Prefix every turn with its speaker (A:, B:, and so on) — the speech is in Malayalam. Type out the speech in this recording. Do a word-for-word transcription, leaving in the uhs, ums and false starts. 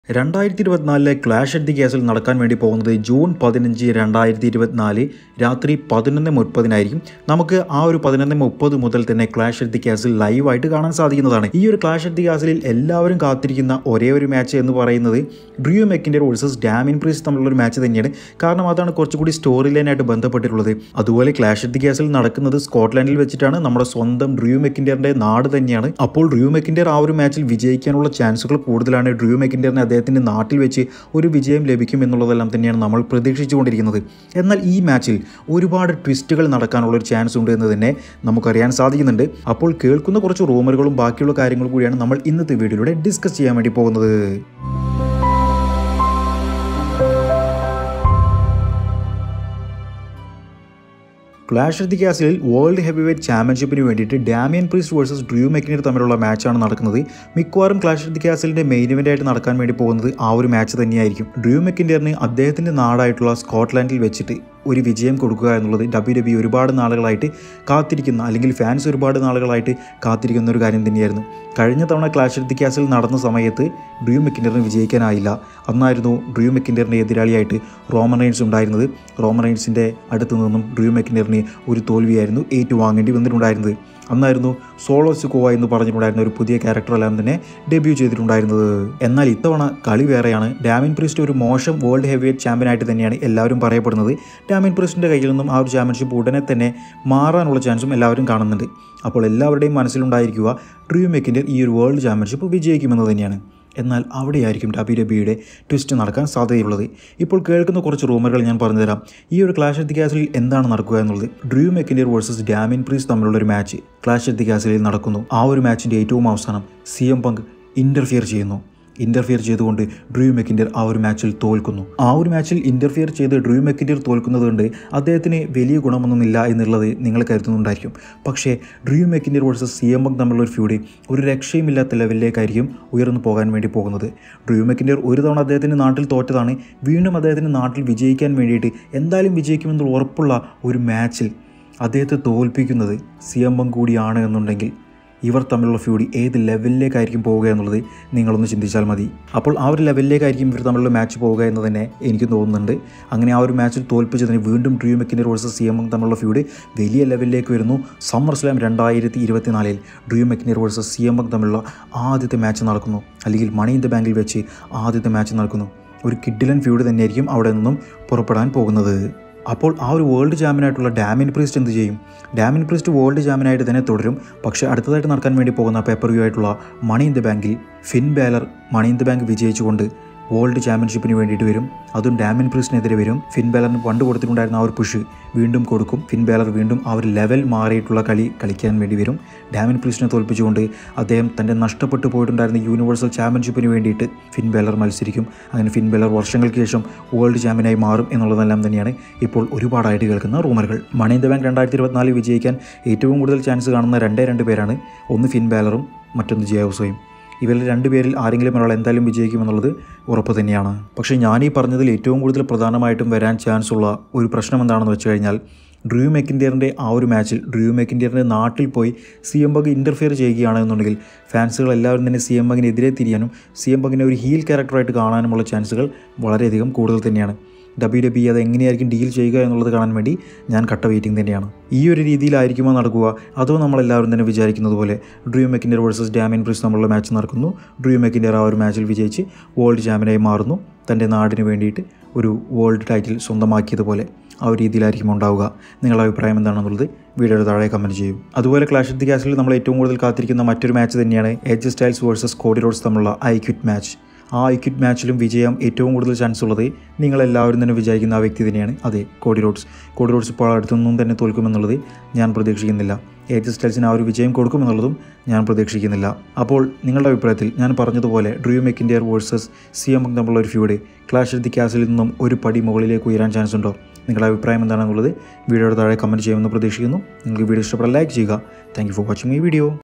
A: രണ്ടായിരത്തി ഇരുപത്തിനാലിലെ ക്ലാഷ് അറ്റ് ദി കാസിൽ നടക്കാൻ വേണ്ടി പോകുന്നത് ജൂൺ പതിനഞ്ച് രണ്ടായിരത്തി ഇരുപത്തിനാല് രാത്രി പതിനൊന്ന് മുപ്പതിനായിരിക്കും. നമുക്ക് ആ ഒരു പതിനൊന്ന് മുപ്പത് മുതൽ തന്നെ ക്ലാഷ് അറ്റ് ദി കാസിൽ ലൈവായിട്ട് കാണാൻ സാധിക്കുന്നതാണ്. ഈ ഒരു ക്ലാഷ് അറ്റ് ദി കാസിൽ എല്ലാവരും കാത്തിരിക്കുന്ന ഒരേ ഒരു മാച്ച് എന്ന് പറയുന്നത് Drew McIntyre versus Damian Priest തമ്മിലുള്ള ഒരു മാച്ച് തന്നെയാണ്. കാരണം അതാണ് കുറച്ചുകൂടി സ്റ്റോറി ലൈനായിട്ട് ബന്ധപ്പെട്ടിട്ടുള്ളത്. അതുപോലെ ക്ലാഷ് അറ്റ് ദി കാസിൽ നടക്കുന്നത് സ്കോട്ട്ലാൻഡിൽ വെച്ചിട്ടാണ്. നമ്മുടെ സ്വന്തം ഡ്രൂ മെക്കിൻറ്റയറിന്റെ നാട് തന്നെയാണ്. അപ്പോൾ ഡ്രൂ മെക്കിൻറ്റയർ ആ ഒരു മാച്ചിൽ വിജയിക്കാനുള്ള ചാൻസുകൾ കൂടുതലാണ്. ഡ്രൂ മെക്കിൻറ്റയറിന് അദ്ദേഹത്തിൻ്റെ നാട്ടിൽ വെച്ച് ഒരു വിജയം ലഭിക്കും എന്നുള്ളതെല്ലാം തന്നെയാണ് നമ്മൾ പ്രതീക്ഷിച്ചുകൊണ്ടിരിക്കുന്നത്. എന്നാൽ ഈ മാച്ചിൽ ഒരുപാട് ട്വിസ്റ്റുകൾ നടക്കാനുള്ളൊരു ചാൻസ് ഉണ്ട് എന്ന് തന്നെ നമുക്കറിയാൻ സാധിക്കുന്നുണ്ട്. അപ്പോൾ കേൾക്കുന്ന കുറച്ച് റൂമറുകളും ബാക്കിയുള്ള കാര്യങ്ങളും കൂടിയാണ് നമ്മൾ ഇന്നത്തെ വീഡിയോയിലൂടെ ഡിസ്കസ് ചെയ്യാൻ വേണ്ടി പോകുന്നത്. Clash at the Castle world heavyweight ചാമ്പ്യൻഷിപ്പിന് വേണ്ടിയിട്ട് Damian Priest versus Drew McIntyre തമ്മിലുള്ള മാച്ചാണ് നടക്കുന്നത്. മിക്കവാറും ക്ലാഷ് അറ്റ് ദി കാസിലിൻ്റെ മെയിൻ ഇവൻ്റ് ആയിട്ട് നടക്കാൻ വേണ്ടി പോകുന്നത് ആ ഒരു മാച്ച് തന്നെയായിരിക്കും. ഡ്രൂ മെക്കിൻറ്റയറിന് അദ്ദേഹത്തിൻ്റെ നാടായിട്ടുള്ള സ്കോട്ട്ലാൻഡിൽ വെച്ചിട്ട് ഒരു വിജയം കൊടുക്കുക എന്നുള്ളത് ഡബ്ല്യു ഡബ്ല്യു ഒരുപാട് നാളുകളായിട്ട് കാത്തിരിക്കുന്ന, അല്ലെങ്കിൽ ഫാൻസ് ഒരുപാട് നാളുകളായിട്ട് കാത്തിരിക്കുന്ന ഒരു കാര്യം തന്നെയായിരുന്നു. കഴിഞ്ഞ തവണ ക്ലാഷ് അറ്റ് ദി കാസിൽ നടന്ന സമയത്ത് ഡ്രൂ മെക്കിൻറ്റയറിന് വിജയിക്കാനായില്ല. അന്നായിരുന്നു ഡ്രൂ മെക്കിൻറ്റയറിൻ്റെ എതിരാളിയായിട്ട് റോമൻ റെയിൻസ് ഉണ്ടായിരുന്നത്. റോമൻ റെയിൻസിൻ്റെ അടുത്ത് നിന്നും ഡ്രൂ മെക്കിൻറ്റയറിന് ഒരു തോൽവിയായിരുന്നു ഏറ്റുവാങ്ങേണ്ടി വന്നിട്ടുണ്ടായിരുന്നത്. അന്നായിരുന്നു സോളോ സിക്കോവ എന്ന് പറഞ്ഞിട്ടുണ്ടായിരുന്ന ഒരു പുതിയ ക്യാരക്ടറെല്ലാം തന്നെ ഡെബ്യൂ ചെയ്തിട്ടുണ്ടായിരുന്നത്. എന്നാൽ ഇത്തവണ കളി വേറെയാണ്. ഡാമിൻ പ്രീസ്റ്റ് ഒരു മോശം വേൾഡ് ഹെവി വെയ്റ്റ് ചാമ്പ്യനായിട്ട് തന്നെയാണ് എല്ലാവരും പറയപ്പെടുന്നത്. ഡാമിൻ പ്രീസ്റ്റിൻ്റെ കയ്യിൽ നിന്നും ആ ഒരു ചാമ്പ്യൻഷിപ്പ് ഉടനെ തന്നെ മാറാനുള്ള ചാൻസും എല്ലാവരും കാണുന്നുണ്ട്. അപ്പോൾ എല്ലാവരുടെയും മനസ്സിലുണ്ടായിരിക്കുക ഡ്രൂ മെക്കിൻറ്റയർ ഈ ഒരു വേൾഡ് ചാമ്പ്യൻഷിപ്പ് വിജയിക്കുമെന്ന് തന്നെയാണ്. എന്നാൽ അവിടെയായിരിക്കും ഡബ്ല്യു ഡബ്ല്യുയുടെ ട്വിസ്റ്റ് നടക്കാൻ സാധ്യതയുള്ളത്. ഇപ്പോൾ കേൾക്കുന്ന കുറച്ച് റൂമറുകൾ ഞാൻ പറഞ്ഞുതരാം. ഈ ഒരു ക്ലാഷ് അറ്റ് ദി കാസിൽ എന്താണ് നടക്കുക എന്നുള്ളത്. Drew McIntyre versus Damian Priest തമ്മിലുള്ള ഒരു match Clash at the Castle നടക്കുന്നു. ആ ഒരു മാച്ചിൻ്റെ ഏറ്റവും അവസാനം സി എം പങ്ക് ഇൻ്റർഫിയർ ചെയ്യുന്നു. ഇൻ്റർഫിയർ ചെയ്തുകൊണ്ട് ഡ്രൂ മെക്കിൻറ്റയർ ആ ഒരു മാച്ചിൽ തോൽക്കുന്നു. ആ ഒരു മാച്ചിൽ ഇൻ്റർഫിയർ ചെയ്ത് ഡ്രൂ മെക്കിൻറ്റയർ തോൽക്കുന്നത് കൊണ്ട് അദ്ദേഹത്തിന് വലിയ ഗുണമൊന്നുമില്ല എന്നുള്ളത് നിങ്ങൾ കരുതുന്നുണ്ടായിരിക്കും. പക്ഷേ Drew McIntyre versus C M Punk തമ്മിലുള്ള ഒരു ഫ്യൂഡ് ഒരു രക്ഷയുമില്ലാത്ത ലെവലിലേക്കായിരിക്കും ഉയർന്നു പോകാൻ വേണ്ടി പോകുന്നത്. ഡ്രൂ മെക്കിൻറ്റയർ ഒരു തവണ അദ്ദേഹത്തിൻ്റെ നാട്ടിൽ തോറ്റതാണ്. വീണ്ടും അദ്ദേഹത്തിൻ്റെ നാട്ടിൽ വിജയിക്കാൻ വേണ്ടിയിട്ട് എന്തായാലും വിജയിക്കുമെന്നുള്ള ഉറപ്പുള്ള ഒരു മാച്ചിൽ അദ്ദേഹത്തെ തോൽപ്പിക്കുന്നത് സി എം പങ്ക് കൂടിയാണ് എന്നുണ്ടെങ്കിൽ ഇവർ തമ്മിലുള്ള ഫ്യൂഡി ഏത് ലെവലിലേക്കായിരിക്കും പോവുക എന്നുള്ളത് നിങ്ങളൊന്ന് ചിന്തിച്ചാൽ മതി. അപ്പോൾ ആ ഒരു ലെവലിലേക്കായിരിക്കും ഇവർ തമ്മിലുള്ള മാച്ച് പോവുക എന്ന് തന്നെ എനിക്ക് തോന്നുന്നുണ്ട്. അങ്ങനെ ആ ഒരു മാച്ചിൽ തോൽപ്പിച്ചതിന് വീണ്ടും Drew McIntyre versus C M Punk തമ്മിലുള്ള ഫ്യൂഡ് വലിയ ലെവലിലേക്ക് വരുന്നു. സമ്മർ സ്ലാം രണ്ടായിരത്തി ഇരുപത്തിനാലിൽ Drew McIntyre versus C M Punk തമ്മിലുള്ള ആദ്യത്തെ മാച്ച് നടക്കുന്നു. അല്ലെങ്കിൽ മണി ഇൻ ദ ബാങ്കിൽ വെച്ച് ആദ്യത്തെ മാച്ച് നടക്കുന്നു. ഒരു കിഡിലൻ ഫ്യൂഡ് തന്നെയായിരിക്കും അവിടെ നിന്നും പുറപ്പെടാൻ പോകുന്നത്. അപ്പോൾ ആ ഒരു വേൾഡ് ചാമ്പ്യനായിട്ടുള്ള ഡാമിൻ പ്രീസ്റ്റ് എന്ത് ചെയ്യും? ഡാമിൻ പ്രീസ്റ്റ് വേൾഡ് ചാമ്പ്യനായിട്ട് തന്നെ തുടരും. പക്ഷേ അടുത്തതായിട്ട് നടക്കാൻ വേണ്ടി പോകുന്ന പേപ്പർ വ്യൂ ആയിട്ടുള്ള മണി ഇൻ ദ ബാങ്കിൽ Finn Balor Money in the Bank വിജയിച്ചുകൊണ്ട് വേൾഡ് ചാമ്പ്യൻഷിപ്പിന് വേണ്ടിയിട്ട് വരും. അതും ഡാമിൻ പ്രീസ്റ്റിനെതിരെ വരും. ഫിൻ ബാലറിന് പണ്ട് കൊടുത്തിട്ടുണ്ടായിരുന്ന ആ ഒരു പുഷ് വീണ്ടും കൊടുക്കും. ഫിൻ ബാലർ വീണ്ടും ആ ഒരു ലെവൽ മാറിയിട്ടുള്ള കളി കളിക്കാൻ വേണ്ടി വരും. ഡാമിൻ പ്രീസ്റ്റിനെ തോൽപ്പിച്ചുകൊണ്ട് അദ്ദേഹം തൻ്റെ നഷ്ടപ്പെട്ടു പോയിട്ടുണ്ടായിരുന്ന യൂണിവേഴ്സൽ ചാമ്പ്യൻഷിപ്പിന് വേണ്ടിയിട്ട് ഫിൻ ബാലർ മത്സരിക്കും. അങ്ങനെ ഫിൻ ബാലർ വർഷങ്ങൾക്ക് ശേഷം വേൾഡ് ചാമ്പ്യനായി മാറും എന്നുള്ളതെല്ലാം തന്നെയാണ് ഇപ്പോൾ ഒരുപാടായിട്ട് കേൾക്കുന്ന റൂമറുകൾ. മണി ഇൻ ദ ബാങ്ക് രണ്ടായിരത്തി ഇരുപത്തിനാലിൽ വിജയിക്കാൻ ഏറ്റവും കൂടുതൽ ചാൻസ് കാണുന്ന രണ്ടേ രണ്ട് പേരാണ്. ഒന്ന് ഫിൻ ബാലറും മറ്റൊന്ന് ജിയോ ഉസോയും. ഇവരിൽ രണ്ടുപേരിൽ ആരെങ്കിലും ഒരാൾ എന്തായാലും വിജയിക്കുമെന്നുള്ളത് ഉറപ്പ് തന്നെയാണ്. പക്ഷേ ഞാൻ ഈ പറഞ്ഞതിൽ ഏറ്റവും കൂടുതൽ പ്രധാനമായിട്ടും വരാൻ ചാൻസ് ഉള്ള ഒരു പ്രശ്നം എന്താണെന്ന് വെച്ച് കഴിഞ്ഞാൽ ഡ്രൂ മെക്കിൻറ്റയറിൻ്റെ ആ ഒരു മാച്ചിൽ ഡ്രൂ മെക്കിൻറ്റയറിൻ്റെ നാട്ടിൽ പോയി സി എം പങ്ക് ഇൻ്റർഫിയർ ചെയ്യുകയാണെന്നുണ്ടെങ്കിൽ ഫാൻസുകൾ എല്ലാവരും തന്നെ സി എം പങ്കിനെതിരെ തിരിയാനും സി എം പങ്കിനെ ഒരു ഹീൽ ക്യാരക്ടറായിട്ട് കാണാനുമുള്ള ചാൻസുകൾ വളരെയധികം കൂടുതൽ തന്നെയാണ്. ഡബ്ല്യു ഡബ്ല്യു അത് എങ്ങനെയായിരിക്കും ഡീൽ ചെയ്യുക എന്നുള്ളത് കാണാൻ വേണ്ടി ഞാൻ കട്ട വെയിറ്റിംഗ് തന്നെയാണ്. ഈ ഒരു രീതിയിലായിരിക്കുമോ നടക്കുക, അതോ നമ്മളെല്ലാവരും തന്നെ വിചാരിക്കുന്നത് പോലെ Drew McIntyre versus Damian Priest തമ്മിലുള്ള മാച്ച് നടക്കുന്നു. ഡ്രൂ മെക്കിൻറ്റയർ ആ ഒരു മാച്ചിൽ വിജയിച്ച് വേൾഡ് ചാമ്പ്യനായി മാറുന്നു. തൻ്റെ നാടിന് വേണ്ടിയിട്ട് ഒരു വേൾഡ് ടൈറ്റിൽ സ്വന്തമാക്കിയതുപോലെ ആ ഒരു രീതിയിലായിരിക്കും ഉണ്ടാവുക. നിങ്ങളുടെ അഭിപ്രായം എന്താണെന്നുള്ളത് വീഡിയോയുടെ താഴെ കമൻറ്റ് ചെയ്യും. അതുപോലെ ക്ലാഷ് അറ്റ് ദി കാസിൽ നമ്മൾ ഏറ്റവും കൂടുതൽ കാത്തിരിക്കുന്ന മറ്റൊരു മാച്ച് തന്നെയാണ് AJ Styles versus Cody Rhodes തമ്മിലുള്ള ഐ ക്വിറ്റ് മാച്ച്. ആ ഐ ക്വിറ്റ് മാച്ചിലും വിജയം ഏറ്റവും കൂടുതൽ ചാൻസ് ഉള്ളത് നിങ്ങളെല്ലാവരും തന്നെ വിചാരിക്കുന്ന ആ വ്യക്തി തന്നെയാണ്. അതെ, കോഡി റോഡ്സ്. കോഡി റോഡ്സ് ഇപ്പോൾ അടുത്തൊന്നും തന്നെ തോൽക്കുമെന്നുള്ളത് ഞാൻ പ്രതീക്ഷിക്കുന്നില്ല. എഡ്ജ് സ്റ്റൈൽസിന് ആ ഒരു വിജയം കൊടുക്കുമെന്നുള്ളതും ഞാൻ പ്രതീക്ഷിക്കുന്നില്ല. അപ്പോൾ നിങ്ങളുടെ അഭിപ്രായത്തിൽ ഞാൻ പറഞ്ഞതുപോലെ Drew McIntyre versus C M Punk തമ്മിലുള്ള ഒരു feud Clash at the Castle നിന്നും ഒരു പടി മുകളിലേക്ക് ഉയരാൻ ചാൻസ് ഉണ്ടോ? നിങ്ങളുടെ അഭിപ്രായം എന്താണെന്നുള്ളത് വീഡിയോയുടെ താഴെ കമൻറ്റ് ചെയ്യുമെന്ന് പ്രതീക്ഷിക്കുന്നു. നിങ്ങൾക്ക് വീഡിയോ ഇഷ്ടപ്പെട്ടാൽ ലൈക്ക് ചെയ്യുക. താങ്ക് യു ഫോർ വാച്ചിങ് ഈ വീഡിയോ.